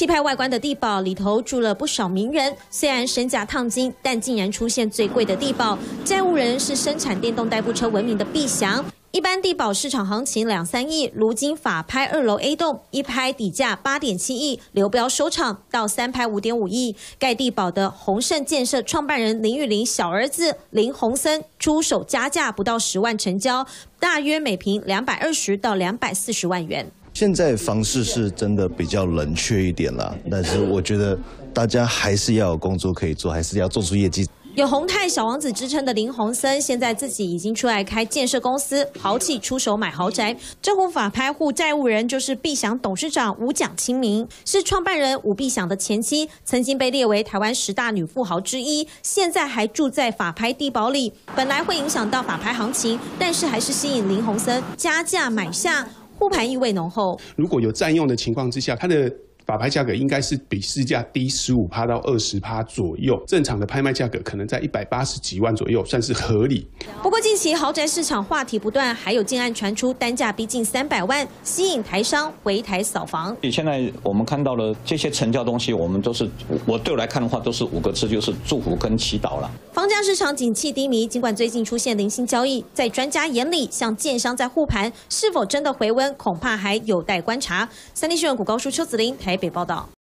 气派外观的地堡里头住了不少名人，虽然身价烫金，但竟然出现最贵的地堡。债务人是生产电动代步车闻名的毕翔。一般地堡市场行情2、3亿，如今法拍2楼 A 栋一拍底价8.7亿，流标收场到3拍5.5亿。盖地堡的宏盛建设创办人林玉玲小儿子林鸿森出手加价不到10万成交，大约每坪220到240万元。 现在房市是真的比较冷却一点啦，但是我觉得大家还是要有工作可以做，还是要做出业绩。 有宏泰小王子之称的林鸿森，现在自己已经出来开建设公司，豪气出手买豪宅。这户法拍户债务人就是毕翔董事长吴蒋清明，是创办人吴毕翔的前妻，曾经被列为台湾10大女富豪之一，现在还住在法拍地堡里。本来会影响到法拍行情，但是还是吸引林鸿森加价买下，护盘意味浓厚。 如果有占用的情况之下，它的法拍价格应该是比市价低15%到20%左右，正常的拍卖价格可能在180几万左右，算是合理。 不过近期豪宅市场话题不断，还有近案传出单价逼近300万，吸引台商回台扫房。 现在我们看到了这些成交东西，我们都是对我来看的话，都是5个字，就是祝福跟祈祷了。 房价市场景气低迷，尽管最近出现零星交易，在专家眼里，像建商在护盘，是否真的回温，恐怕还有待观察。3立新闻谷高书邱子玲台北报道。